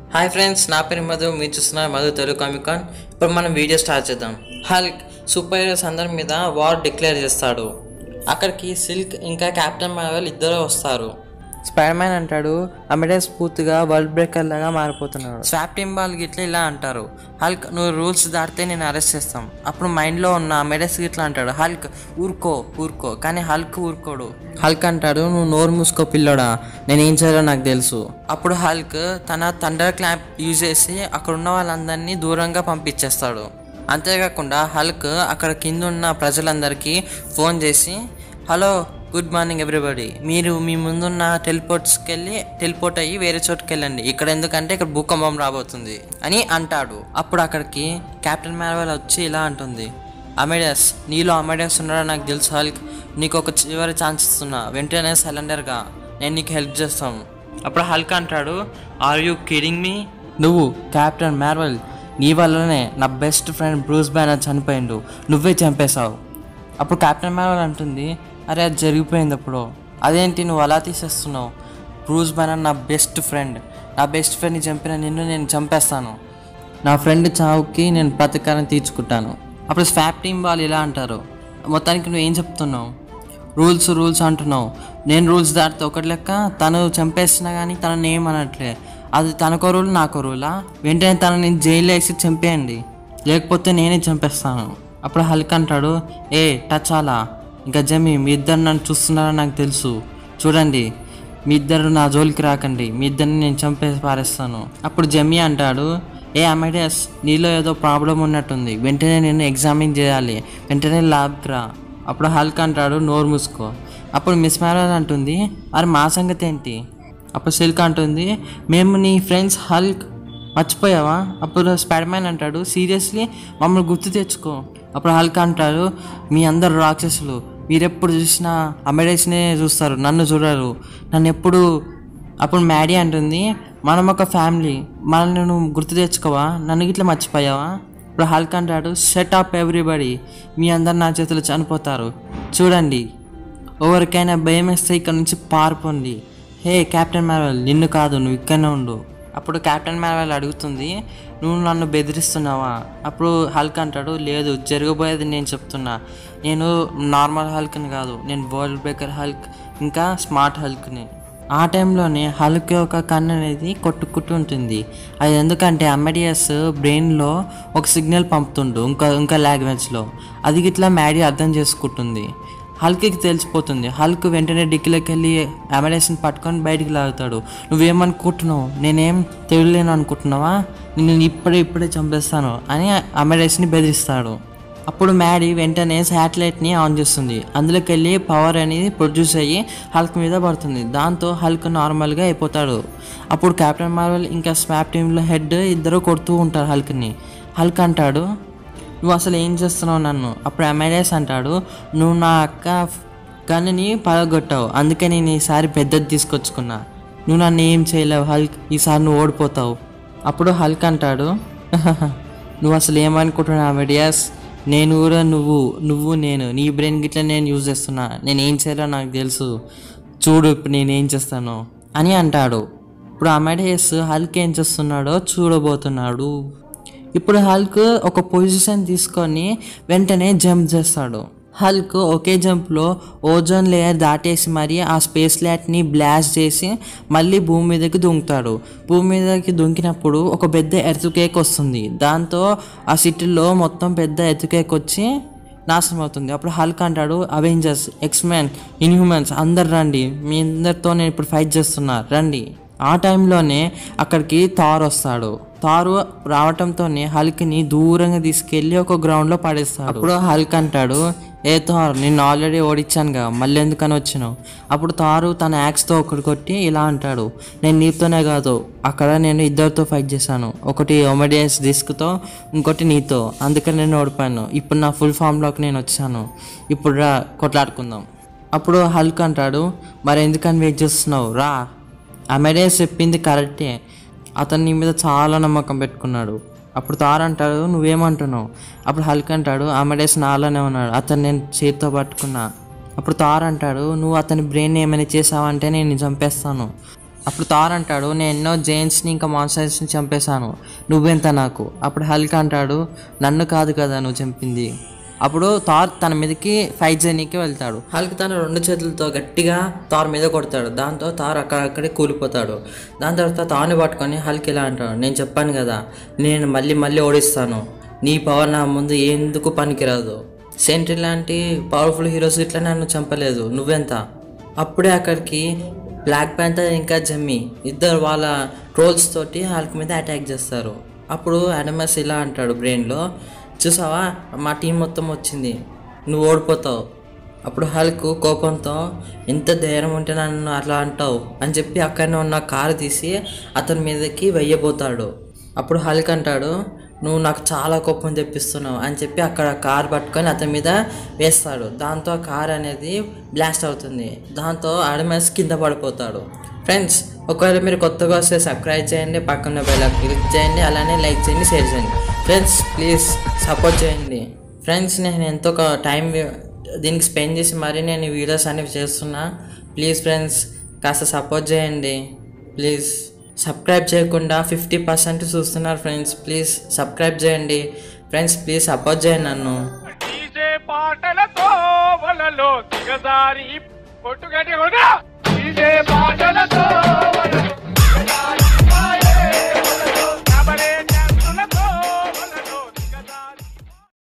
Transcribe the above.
Hi friends, నా పేరు మధు. మీరు చూస్తున్నారు మధు తెలుగు కామిక్ కాన్. ఇప్పుడు మనం వీడియో స్టార్ట్ చేద్దాం. హల్క్ సూపర్ హీరోస్ అందరి మీద వార్ డిక్లేర్ చేస్తాడు. అక్కడికి సిల్క్ ఇంకా కెప్టెన్ మార్వెల్ ఇద్దరు వస్తారు. స్పైడర్ మ్యాన్ అంటాడు, అమెడస్ పూర్తిగా వరల్డ్ బ్రేకర్ లాగా మారిపోతున్నాడు. స్వాప్ టీమ్ వాళ్ళు గిట్లా ఇలా అంటారు, హల్క్ నువ్వు రూల్స్ దాటితే నేను అరెస్ట్ చేస్తాం. అప్పుడు మైండ్లో ఉన్న అమెడస్ గిట్లా అంటాడు, హల్క్ ఊరుకో. కానీ హల్క్ ఊరుకోడు. హల్క్ అంటాడు, నువ్వు నోరు మూసుకో పిల్లోడా, నేనేం చేయాలో నాకు తెలుసు. అప్పుడు హల్క్ తన థండర్ క్లాప్ యూజ్ చేసి అక్కడ ఉన్న వాళ్ళందరినీ దూరంగా పంపించేస్తాడు. అంతేకాకుండా హల్క్ అక్కడ కింద ఉన్న ప్రజలందరికీ ఫోన్ చేసి, హలో గుడ్ మార్నింగ్ ఎవ్రీబడి, మీరు మీ ముందున్న టెలిపోర్ట్ అయ్యి వేరే చోటుకి వెళ్ళండి. ఇక్కడ ఎందుకంటే ఇక్కడ భూకంపం రాబోతుంది అని అంటాడు. అప్పుడు అక్కడికి కెప్టెన్ మార్వెల్ వచ్చి ఇలా అంటుంది, అమెడస్, నీలో అమెడస్ ఉన్నాడో నాకు తెలుసు హల్క్, నీకు ఒక చివరి ఛాన్స్ ఇస్తున్నా, వెంటనే సరెండర్గా, నేను నీకు హెల్ప్ చేస్తాను. అప్పుడు హల్క్ అంటాడు, ఆర్ యూ కిడింగ్ మీ? నువ్వు కెప్టెన్ మార్వెల్, నీ వల్లనే నా బెస్ట్ ఫ్రెండ్ బ్రూస్ బ్యానర్ చనిపోయిండు, నువ్వే చంపేశావు. అప్పుడు కెప్టెన్ మార్వెల్ అంటుంది, అరే అది జరిగిపోయింది అప్పుడు, అదేంటి నువ్వు అలా తీసేస్తున్నావు? బ్రూస్ బ్యానర్ నా బెస్ట్ ఫ్రెండ్ని చంపిన నిన్ను నేను చంపేస్తాను, నా ఫ్రెండ్ చావుకి నేను ప్రతీకారం తీర్చుకుంటాను. అప్పుడు స్వాప్ టీమ్ వాళ్ళు ఇలా అంటారు, మొత్తానికి నువ్వు ఏం చెప్తున్నావు? రూల్స్ అంటున్నావు, నేను రూల్స్ దాటితే ఒకటి లెక్క, తను చంపేస్తున్నా కానీ తనని ఏమనట్లే, అది తనకో రూల్ నాకో రూలా? వెంటనే తనని జైల్లో వేసి చంపేయండి, లేకపోతే నేనే చంపేస్తాను. అప్పుడు హల్క్ అంటాడు, ఏ టచ్ అలా, ఇంకా జమి, మీ ఇద్దరు నన్ను చూస్తున్నారని నాకు తెలుసు, చూడండి మీ ఇద్దరు నా జోలికి రాకండి, మీ ఇద్దరిని నేను చంపేసి పారేస్తాను. అప్పుడు జమి అంటాడు, ఏ అమెడస్, నీలో ఏదో ప్రాబ్లం ఉన్నట్టుంది, వెంటనే నేను ఎగ్జామిన్ చేయాలి, వెంటనే ల్యాబ్కి రా. అప్పుడు హల్క్ అంటాడు, నోరు మూసుకో. అప్పుడు మిస్ మ్యారల్ అంటుంది, మరి మా సంగతి ఏంటి? అప్పుడు సిల్క్ అంటుంది, మేము నీ ఫ్రెండ్స్ హల్క్, మర్చిపోయావా? అప్పుడు స్పైడర్ మ్యాన్ అంటాడు, సీరియస్లీ మమ్మల్ని గుర్తు తెచ్చుకో. అప్పుడు హల్క్ అంటాడు, మీ అందరు రాక్షసులు, మీరెప్పుడు చూసినా అమెడస్నే చూస్తారు, నన్ను చూడరు, నన్ను ఎప్పుడు. అప్పుడు మ్యాడీ అంటుంది, మనం ఒక ఫ్యామిలీ, మనల్ని నువ్వు గుర్తు తెచ్చుకోవా, నన్ను గిట్లా మర్చిపోయావా? ఇప్పుడు హల్క్ అంటాడు, షట్ అప్ ఎవ్రీబడి, మీ అందరు నా చేతులు చనిపోతారు, చూడండి ఎవరికైనా భయం వేస్తే ఇక్కడ నుంచి పారిపోండి. హే కెప్టెన్ మార్వెల్, నిన్ను కాదు, నువ్వు ఇక్కడనే ఉండు. అప్పుడు కెప్టెన్ మార్వెల్ అడుగుతుంది, నువ్వు నన్ను బెదిరిస్తున్నావా? అప్పుడు హల్క్ అంటాడు, లేదు, జరగబోయేది నేను చెప్తున్నా, నేను నార్మల్ హల్క్ని కాదు, నేను వరల్డ్ బ్రేకర్ హల్క్ ఇంకా స్మార్ట్ హల్క్ని. ఆ టైంలోనే హల్క్ యొక్క కన్ను అనేది కొట్టుకుంటూ ఉంటుంది. అది ఎందుకంటే అమెడియస్ బ్రెయిన్లో ఒక సిగ్నల్ పంపుతుండు ఇంకా లాంగ్వేజ్లో, అది గిట్లా మ్యాడీ అర్థం చేసుకుంటుంది. హల్క్కి తెలిసిపోతుంది. హల్క్ వెంటనే డిక్కీలోకి వెళ్ళి అమెడస్ని పట్టుకొని బయటికి లాగుతాడు. నువ్వేమనుకుంటున్నావు, నేనేం తెలియలేను అనుకుంటున్నావా, నేను ఇప్పుడే చంపేస్తాను అని అమెడస్ని బెదిరిస్తాడు. అప్పుడు మ్యాడీ వెంటనే శాటిలైట్ని ఆన్ చేస్తుంది. అందులోకి వెళ్ళి పవర్ అనేది ప్రొడ్యూస్ అయ్యి హల్క్ మీద పడుతుంది. దాంతో హల్క్ నార్మల్గా అయిపోతాడు. అప్పుడు కెప్టెన్ మార్వెల్ ఇంకా స్వాప్ టీంలో హెడ్ ఇద్దరు కొడుతూ ఉంటారు హల్క్ని. హల్క్ అంటాడు, నువ్వు అసలు ఏం చేస్తున్నావు నన్ను? అప్పుడు అమెడస్ అంటాడు, నువ్వు నా అక్క గన్నుని పగలగొట్టావు, అందుకే నేను ఈసారి పెద్దది తీసుకొచ్చుకున్నా, నువ్వు నన్ను ఏం చేయలేవు హల్క్, ఈసారి నువ్వు ఓడిపోతావు. అప్పుడు హల్క్ అంటాడు, నువ్వు అసలు ఏమనుకుంటున్నావు అమెడస్, నేను కూడా నువ్వు నేను నీ బ్రెయిన్ గిట్లా నేను యూజ్ చేస్తున్నా, నేను ఏం చేయాలో నాకు తెలుసు, చూడు ఇప్పుడు నేనేం చేస్తాను అని అంటాడు. ఇప్పుడు అమెడస్ హల్క్ ఏం చేస్తున్నాడో చూడబోతున్నాడు. ఇప్పుడు హల్క్ ఒక పొజిషన్ తీసుకొని వెంటనే జంప్ చేస్తాడు. హల్క్ ఒకే జంప్లో ఓజోన్ లేయర్ దాటేసి మరి ఆ స్పేస్ లైట్ని బ్లాస్ట్ చేసి మళ్ళీ భూమి మీదకి దుంకుతాడు. భూమి మీదకి దుంకినప్పుడు ఒక పెద్ద ఎర్త్క్వేక్ వస్తుంది. దాంతో ఆ సిటీలో మొత్తం పెద్ద ఎర్త్క్వేక్ వచ్చి నాశనం అవుతుంది. అప్పుడు హల్క్ అంటాడు, అవెంజర్స్, ఎక్స్మెన్, ఇన్హ్యూమన్స్ అందరు రండి, మీ అందరితో నేను ఇప్పుడు ఫైట్ చేస్తున్నా, రండి. ఆ టైంలోనే అక్కడికి థార్ వస్తాడు. థారు రావటంతోనే హల్క్ని దూరంగా తీసుకెళ్ళి ఒక గ్రౌండ్లో పడేస్తాడు. అప్పుడు హల్క్ అంటాడు, ఏ థార్, నిన్ను ఆల్రెడీ ఓడించానుగా, మళ్ళీ ఎందుకని వచ్చినావు? అప్పుడు థారు తన యాక్స్తో ఒకటి కొట్టి ఇలా అంటాడు, నేను నీతోనే కాదు, అక్కడ నేను ఇద్దరితో ఫైట్ చేశాను, ఒకటి ఒమెడియస్ డిస్క్తో, ఇంకోటి నీతో, అందుకని నేను ఓడిపోయాను, ఇప్పుడు నా ఫుల్ ఫామ్లోకి నేను వచ్చాను, ఇప్పుడు రా కొట్లాడుకుందాం. అప్పుడు హల్క్ అంటాడు, మరి ఎందుకని వెయిట్ చేస్తున్నావు, రా. అమెడస్ చెప్పింది కరెక్టే, అతను నీ మీద చాలా నమ్మకం పెట్టుకున్నాడు. అప్పుడు థార్ అంటాడు, నువ్వేమంటున్నావు? అప్పుడు హల్క్ అంటాడు, అమెడస్ నాలోనే ఉన్నాడు, అతను నేను చేతితో పట్టుకున్నా. అప్పుడు థార్ అంటాడు, నువ్వు అతని బ్రెయిన్ ఏమైనా చేసావంటే నేను చంపేస్తాను, అప్పుడు థార్ అంటాడు, నేను ఎన్నో జైంట్స్ని ఇంకా మాన్స్టర్స్ని చంపేశాను, నువ్వెంత నాకు. అప్పుడు హల్క్ అంటాడు, నన్ను కాదు కదా నువ్వు చంపింది. అప్పుడు థార్ తన మీదకి ఫైట్ చేయనీకి వెళ్తాడు. హల్క్ తన 2 చేతులతో గట్టిగా థార్ మీద కొడతాడు. దాంతో థార్ అక్కడక్కడే కూలిపోతాడు. దాని తర్వాత థార్ని పట్టుకొని హల్క్ ఇలా అంటాడు, నేను చెప్పాను కదా నేను మళ్ళీ ఓడిస్తాను, నీ పవర్ నా ముందు ఎందుకు పనికిరాదు. సెంట్రీ లాంటి పవర్ఫుల్ హీరోస్ ఇట్లా నన్ను చంపలేదు, నువ్వెంత. అప్పుడే అక్కడికి బ్లాక్ ప్యాంథర్ ఇంకా జమ్మీ ఇద్దరు వాళ్ళ ట్రోల్స్ తోటి హల్క్ మీద అటాక్ చేస్తారు. అప్పుడు అడమస్ ఇలా అంటాడు బ్రెయిన్లో, చూసావా మా టీం మొత్తం వచ్చింది, నువ్వు ఓడిపోతావు. అప్పుడు హల్క్ కోపంతో, ఎంత ధైర్యం ఉంటే నన్ను అట్లా అంటావు అని చెప్పి అక్కడనే ఉన్న కారు తీసి అతని మీదకి వెయ్యబోతాడు. అప్పుడు హల్క్ అంటాడు, నువ్వు నాకు చాలా కోపం తెప్పిస్తున్నావు అని చెప్పి అక్కడ కార్ పట్టుకొని అతని మీద వేస్తాడు. దాంతో ఆ కార్ అనేది బ్లాస్ట్ అవుతుంది. దాంతో అడమస్ కింద పడిపోతాడు. ఫ్రెండ్స్, ఒకవేళ మీరు కొత్తగా వస్తే సబ్స్క్రైబ్ చేయండి, పక్కన బెల్ క్లిక్ చేయండి, అలానే లైక్ చేయండి, షేర్ చేయండి. ఫ్రెండ్స్ ప్లీజ్ సపోర్ట్ చేయండి. ఫ్రెండ్స్, నేను ఎంతో టైం దీనికి స్పెండ్ చేసి మరీ నేను ఈ వీడియోస్ అనేవి చేస్తున్నా. ప్లీజ్ ఫ్రెండ్స్ కాస్త సపోర్ట్ చేయండి. ప్లీజ్ సబ్స్క్రైబ్ చేయకుండా 50% చూస్తున్నారు ఫ్రెండ్స్. ప్లీజ్ సబ్స్క్రైబ్ చేయండి ఫ్రెండ్స్. ప్లీజ్ సపోర్ట్ చేయండి నన్ను. పాటలతో వలలో దిగజారి పొట్టుగడి